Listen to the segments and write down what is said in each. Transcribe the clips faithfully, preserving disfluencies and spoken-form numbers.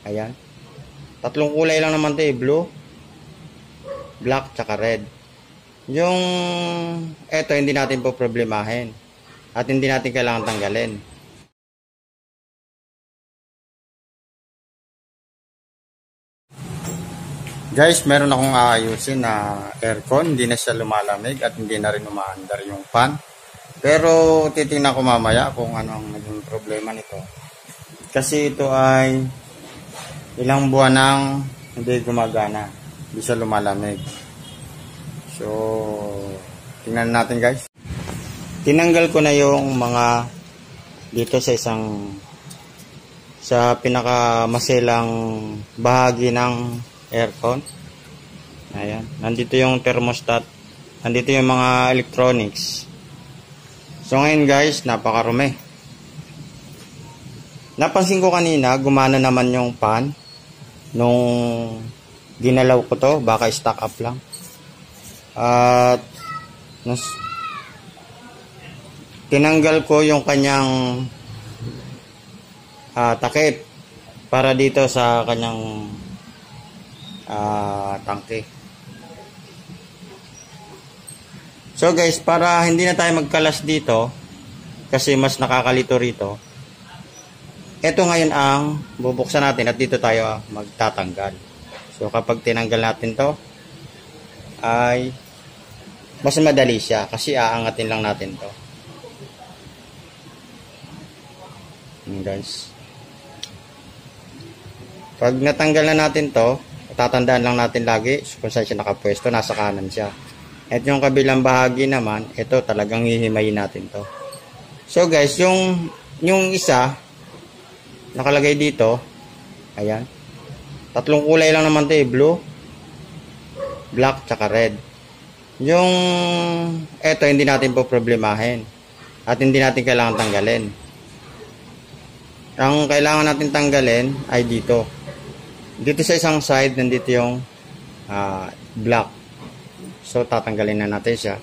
Ayan. Tatlong kulay lang naman to eh. Blue, black, tsaka red. Yung eto hindi natin po problemahin. At hindi natin kailangan tanggalin. Guys, meron akong aayusin na aircon. Hindi na siya lumalamig at hindi na rin umaandar yung fan. Pero titingnan ko mamaya kung anong naging problema nito. Kasi ito ay ilang buwan nang hindi gumagana. Hindi siya lumalamig. So, tingnan natin guys. Tinanggal ko na yung mga dito sa isang sa pinakamaselang bahagi ng aircon. Ayan. Nandito yung thermostat. Nandito yung mga electronics. So ngayon guys, napakarumi. Napansin ko kanina, gumana naman yung fan. Nung ginalaw ko to, baka stock up lang. At nas, tinanggal ko yung kanyang uh, takip para dito sa kanyang uh, tangke. So guys, para hindi na tayo magkalas dito kasi mas nakakalito rito, ito ngayon ang bubuksan natin at dito tayo magtatanggal. So kapag tinanggal natin to ay mas madali siya kasi aangatin lang natin to. Yan guys. Pag natanggal na natin to, tatandaan lang natin lagi kung saan siya nakapwesto, nasa kanan siya. At yung kabilang bahagi naman, ito talagang hihimayin natin to. So guys, yung yung isa nakalagay dito, ayan. Tatlong kulay lang naman to eh, blue, black, tsaka red. Yung eto hindi natin po problemahin at hindi natin kailangan tanggalin. Ang kailangan natin tanggalin ay dito. Dito sa isang side, nandito yung uh, black. So, tatanggalin na natin siya.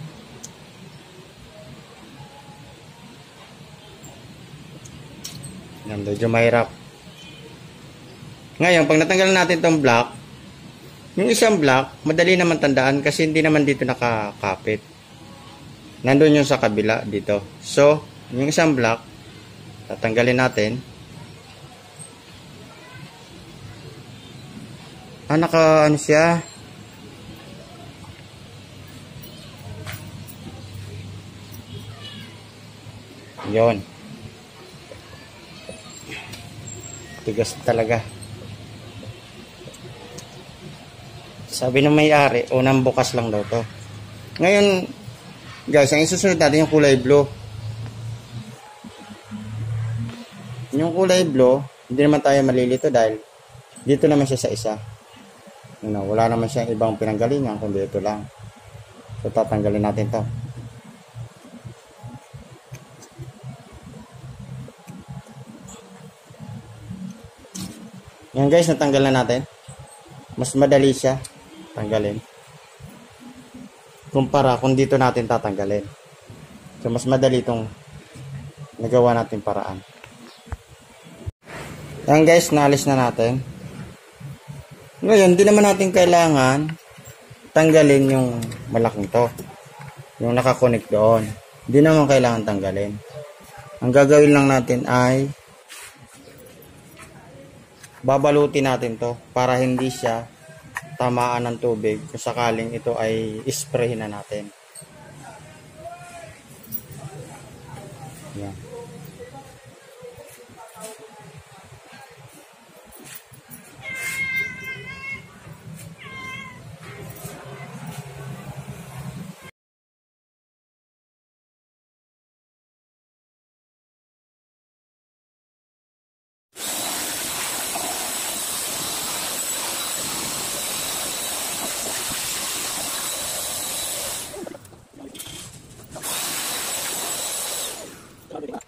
Yan, medyo mahirap. Ngayon, pag natanggal natin itong black, yung isang black, madali naman tandaan kasi hindi naman dito nakakapit. Nandun yung sa kabila, dito. So, yung isang black, tatanggalin natin. Ah, naka, ano siya? Yon. Tigas talaga. Sabi ng may-ari, unang bukas lang daw to. Ngayon, guys, ang isusunod natin yung kulay blue. Yung kulay blue, hindi naman tayo malilito dahil dito naman siya sa isa. You know, wala naman siyang ibang pinanggalingan kundi ito lang. So, tatanggalin natin to. Yan guys, natanggal na natin. Mas madali siya tanggalin kumpara kung dito natin tatanggalin. So mas madali itong nagawa natin paraan. Yan guys, naalis na natin. Ngayon, di naman natin kailangan tanggalin yung malaking to, yung nakakonect doon. Di naman kailangan tanggalin. Ang gagawin lang natin ay babalutin natin to para hindi siya tamaan ng tubig kung sakaling ito ay isprayin na natin. Yan. Sabi ka.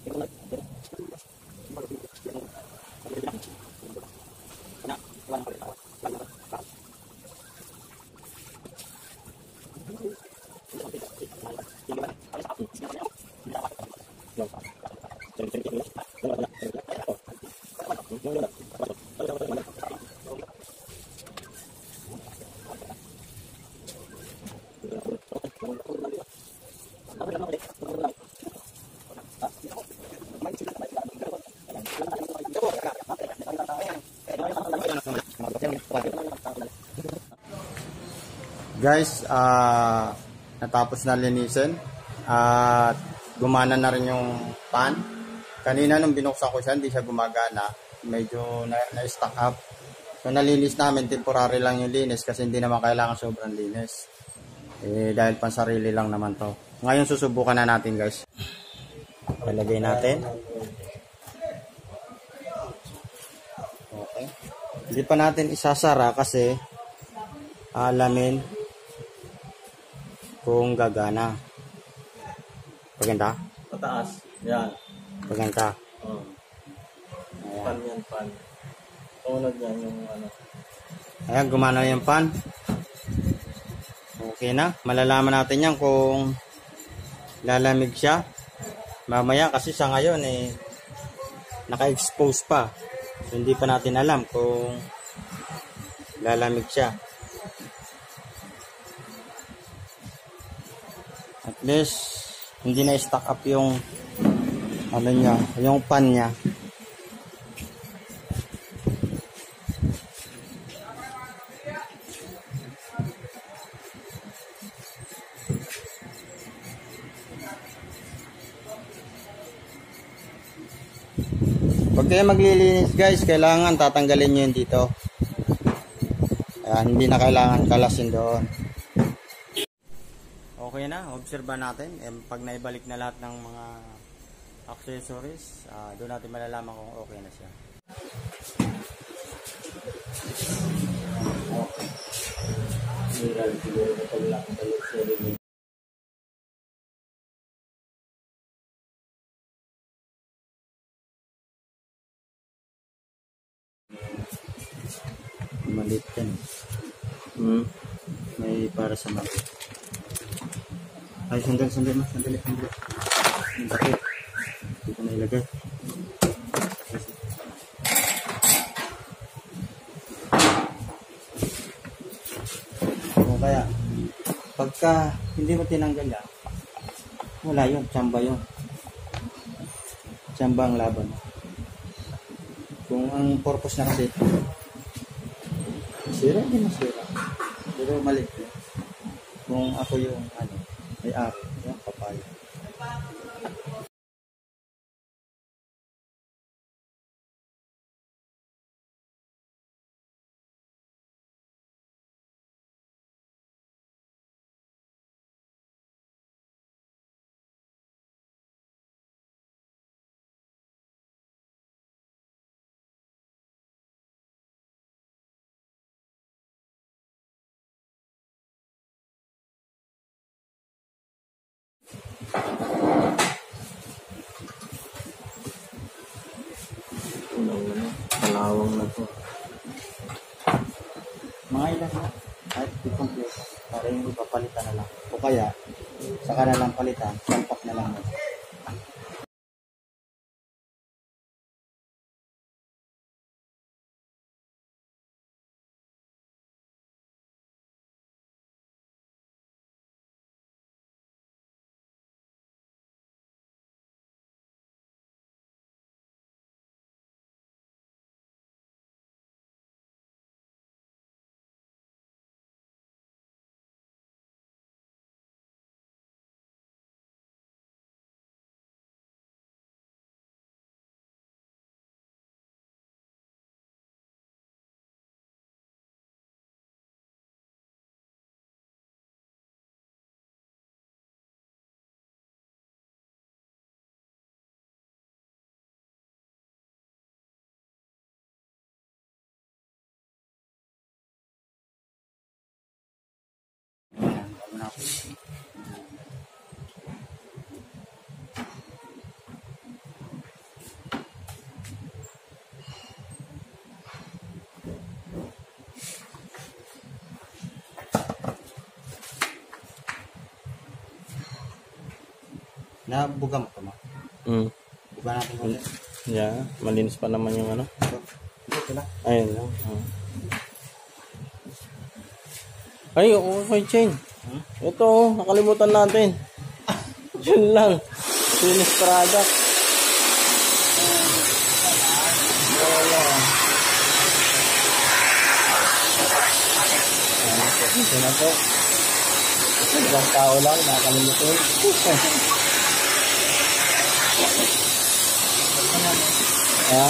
Guys, ah natapos na linisin at gumana na rin yung pan. Kanina nung binuksan ko siya, hindi siya gumagana. Medyo na-stock up. So nalinis namin, temporary lang yung linis kasi hindi naman kailangan sobrang linis. Eh, dahil pansarili lang naman to. Ngayon susubukan na natin guys. Ilagay natin. Okay. Hindi pa natin isasara kasi alamin kung gagana. Paganda? Pataas. Yan. Paganda. Oh. Pan yan, pan. Tunod yan yung ano. Ayan, gumana yung pan. Okay na. Malalaman natin yan kung lalamig siya. Mamaya kasi sa ngayon eh naka-expose pa. So, hindi pa natin alam kung lalamig siya. At least hindi na stock up yung ano niya, yung pan niya. Pag kayo maglilinis guys, kailangan tatanggalin nyo yun dito. Ayan, hindi na kailangan kalasin doon. Okay na, obserba natin. E, pag naibalik na lahat ng mga accessories, uh, doon natin malalaman kung okay na siya. Malit yan. Hmm. May para sa malit. Ay, sandali, sandali, sandali, sandali. Yung bakit? Hindi ko na ilagay. O kaya, pagka hindi mo tinanggal yan, wala yun, tsamba yun. Tsamba ang laban. Kung ang purpose na kasi, sira, hindi masira. Pero mali. Kung ako yung ano, may ari, yung papaya. Kalawang na to. Mga ilan na, kahit i-complete, para yung ipapalitan na lang. O kaya, saka na lang palitan, sampak na lang. Nabuga mo ito mo. Hmm. Buga natin ulit. Yeah, malinis pa naman yung ano. Ito. Ito lang. Ayun lang. Hmm. Ay, okay chain. Hmm? Ito, oh, nakalimutan natin. Yun lang. Finished product. Ito na po. Isang tao lang, nakalimutan. Ha?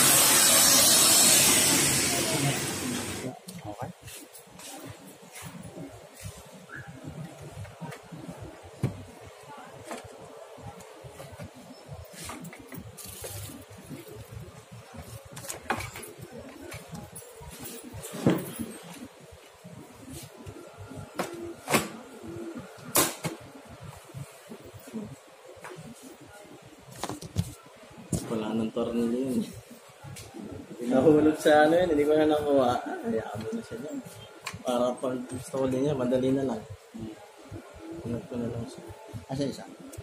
Okay. Wala nang tornilyo yun. Nahulog sa ano yun, hindi ko na nakuha. Ah, hayaan mo na siya dyan. Para pag gusto ko din niya, madali na lang. Hunag ko na lang siya. Asa isa?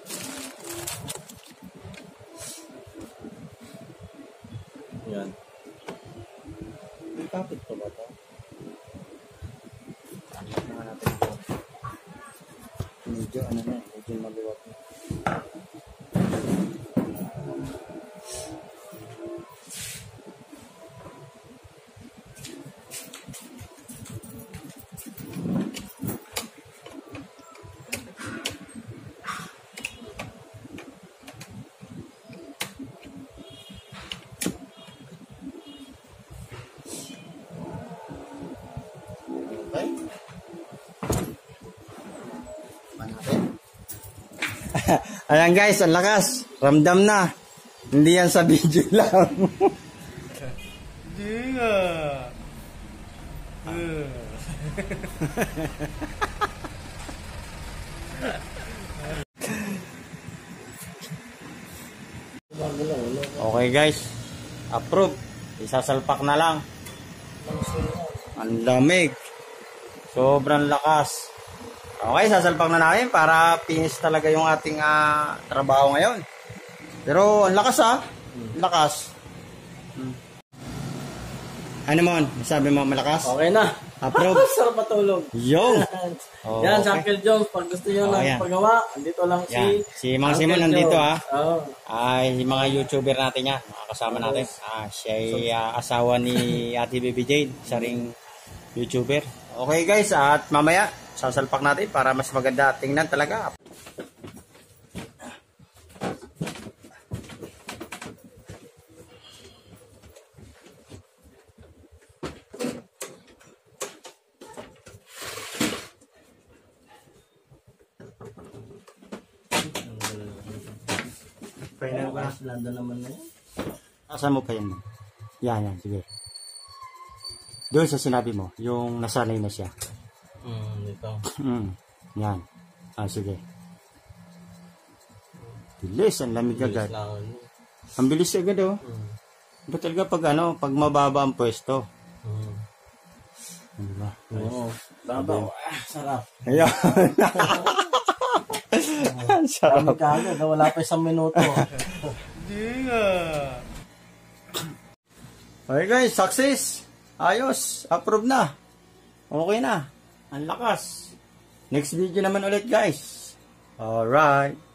Yan. May kapit pa ba ito? Tingnan natin ito. Medyo ano na, medyo maluwag na. Okay. Manapin. Ayan guys, ang lakas. Ramdam na. Hindi yan sa video lang. Hindi nga. Okay guys. Approve. Isasalpak na lang. Ang lamig. Sobrang lakas. Okay, sasalpak na namin para finish talaga yung ating uh, trabaho ngayon. Pero ang lakas ah. Lakas. Hmm. Ano mo? Sabi mo malakas? Okay na. Approve. Sarap matulog. Yo! Oh, yan, okay. Si Uncle Jones, pag gusto nyo Oh, ng yan. paggawa, andito lang Yan. si... Si Mang Simon nandito ah. Oo. Ay, yung mga YouTuber natin yan. Mga kasama natin. Ah, siya ay uh, asawa ni Ate Baby Jade. Siya ring YouTuber. Okay guys, at mamaya sasalpak natin para mas maganda tingnan talaga. Final ba? Landa naman na yan. Asan mo pa yan? Yan, yan. Sige. Doon sa sinabi mo, yung nasanay na siya. Hmm, dito. Mm, yan. Ah, sige. Bilis, ang lamig agad. Bilis lang. Ang bilis agad oh. Hmm. Ba talaga pag ano, pag mababa ang pwesto. Hmm. Diba? Oo. Babaw. Ah, sarap. Ayun. Ang sarap. Dami kagad. Wala pa isang minuto. Hindi nga. Okay guys, success. Ayos. Approve na. Okay na. Ang lakas. Next video naman ulit guys. Alright.